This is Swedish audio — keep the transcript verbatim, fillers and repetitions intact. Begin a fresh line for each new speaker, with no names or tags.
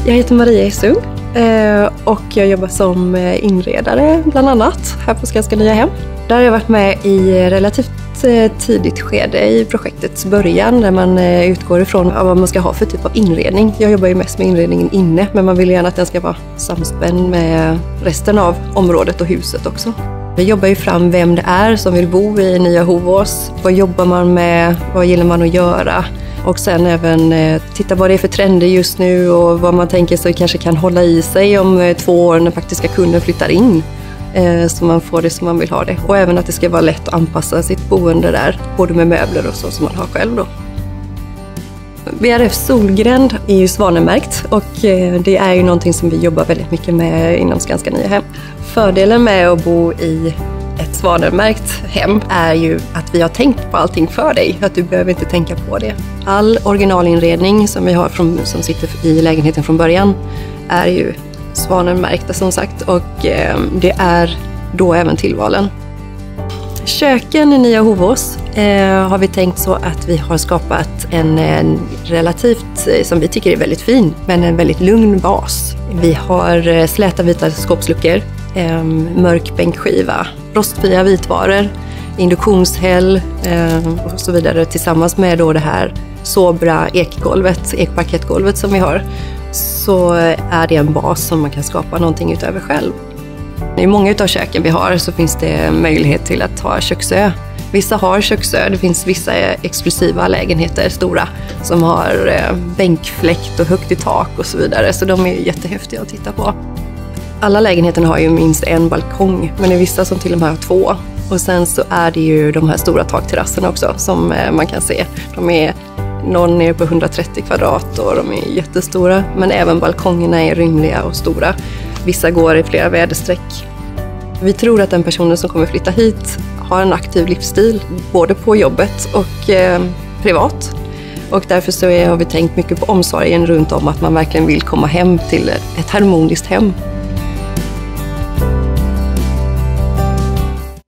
Jag heter Maria Hessung och jag jobbar som inredare bland annat här på Skanska Nya Hem. Där har jag varit med i relativt tidigt skede i projektets början där man utgår ifrån vad man ska ha för typ av inredning. Jag jobbar ju mest med inredningen inne, men man vill gärna att den ska vara samspänd med resten av området och huset också. Vi jobbar ju fram vem det är som vill bo i Nya Hovås. Vad jobbar man med? Vad gillar man att göra? Och sen även eh, titta vad det är för trender just nu och vad man tänker sig kanske kan hålla i sig om eh, två år när faktiska kunder flyttar in. Eh, så man får det som man vill ha det. Och även att det ska vara lätt att anpassa sitt boende där, både med möbler och så som man har själv då. B R F Solgränd är ju svanmärkt och eh, det är ju någonting som vi jobbar väldigt mycket med inom Skanska Nya Hem. Fördelen med att bo i ett svanmärkt hem är ju att vi har tänkt på allting för dig, att du behöver inte tänka på det. All originalinredning som vi har från, som sitter i lägenheten från början är ju svanmärkta som sagt, och eh, det är då även tillvalen. Köken i Nya Hovås eh, har vi tänkt så att vi har skapat en, en relativt, som vi tycker är väldigt fin, men en väldigt lugn bas. Vi har eh, släta vita skåpsluckor, eh, mörk bänkskiva, rostfria vitvaror, induktionshäll eh, och så vidare, tillsammans med då det här sobra ekgolvet, ekparkettgolvet som vi har, så är det en bas som man kan skapa någonting utöver själv. I många av köken vi har så finns det möjlighet till att ha köksö. Vissa har köksö, det finns vissa exklusiva lägenheter, stora, som har bänkfläkt och högt i tak och så vidare, så de är jättehäftiga att titta på. Alla lägenheterna har ju minst en balkong, men det är vissa som till och med har två. Och sen så är det ju de här stora takterrasserna också som man kan se. De är någon är på hundratrettio kvadrat och de är jättestora, men även balkongerna är rymliga och stora. Vissa går i flera väderstreck. Vi tror att den personen som kommer flytta hit har en aktiv livsstil, både på jobbet och eh, privat. Och därför så är, har vi tänkt mycket på omsorgen runt om att man verkligen vill komma hem till ett harmoniskt hem.